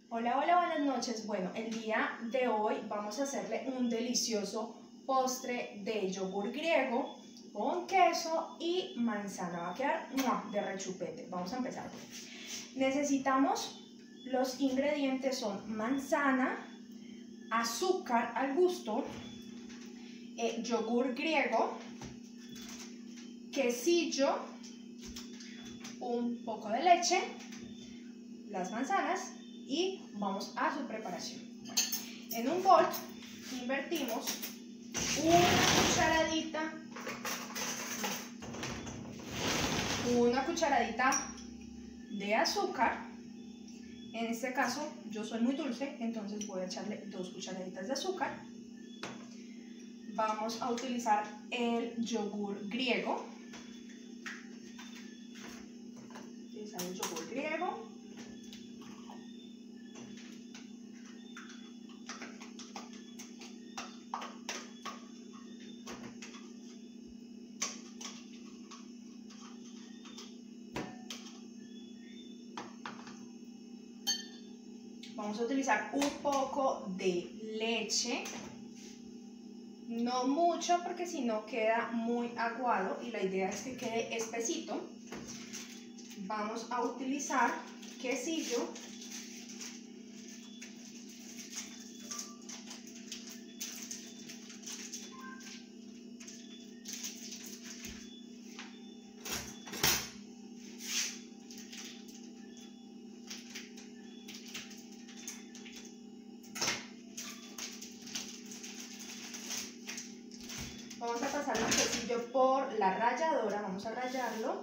Hola, hola, buenas noches. Bueno, el día de hoy vamos a hacerle un delicioso postre de yogur griego con queso y manzana. Va a quedar de rechupete. Vamos a empezar. Necesitamos, los ingredientes son manzana, azúcar al gusto, yogur griego, quesillo, un poco de leche, las manzanas y vamos a su preparación. En un bol invertimos una cucharadita de azúcar. En este caso yo soy muy dulce, entonces voy a echarle 2 cucharaditas de azúcar. Vamos a utilizar el yogur griego. Utilizar el yogur griego. Vamos a utilizar un poco de leche, no mucho porque si no queda muy aguado y la idea es que quede espesito. Vamos a utilizar quesillo, vamos a pasar el quesillo por la ralladora, vamos a rallarlo.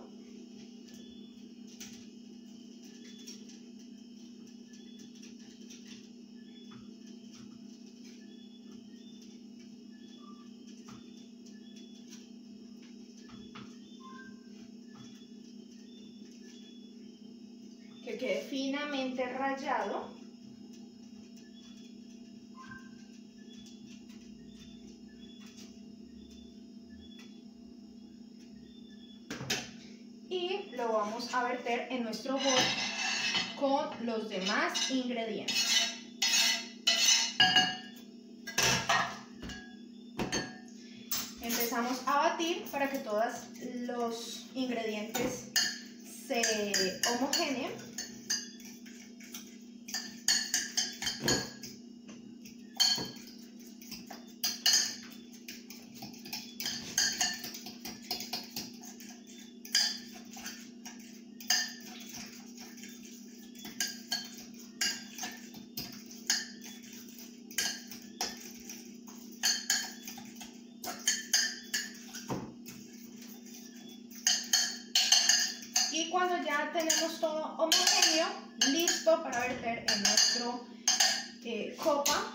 Que quede finamente rallado. Y lo vamos a verter en nuestro bol con los demás ingredientes. Empezamos a batir para que todos los ingredientes se homogeneen. Y cuando ya tenemos todo homogéneo, listo para verter en nuestra copa.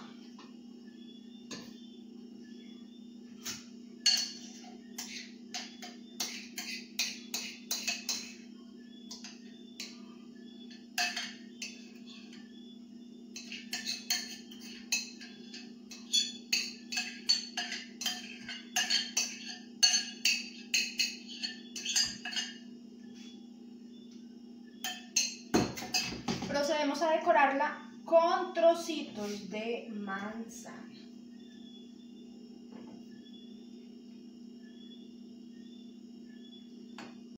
Procedemos a decorarla con trocitos de manzana.